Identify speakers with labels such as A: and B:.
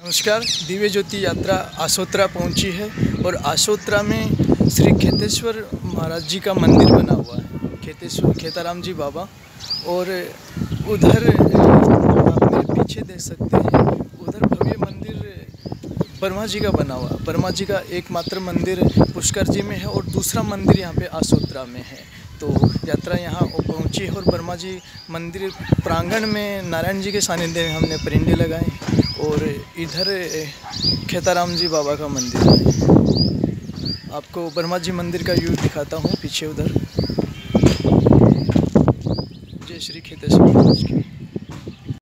A: नमस्कार। दिव्य ज्योति यात्रा आसोत्रा पहुंची है और आसोत्रा में श्री खेतेश्वर महाराज जी का मंदिर बना हुआ है, खेताराम जी बाबा। और उधर आप मेरे पीछे देख सकते हैं, उधर भव्य मंदिर ब्रह्मा जी का बना हुआ। ब्रह्मा जी का एकमात्र मंदिर पुष्कर जी में है और दूसरा मंदिर यहाँ पे आसोत्रा में है। तो यात्रा यहाँ पहुँची है और ब्रह्मा जी मंदिर प्रांगण में नारायण जी के सानिध्य में हमने परिंदे लगाए और इधर खेताराम जी बाबा का मंदिर है। आपको ब्रह्मा जी मंदिर का व्यू दिखाता हूँ पीछे उधर। जय श्री खेतेश्वर महाराज की।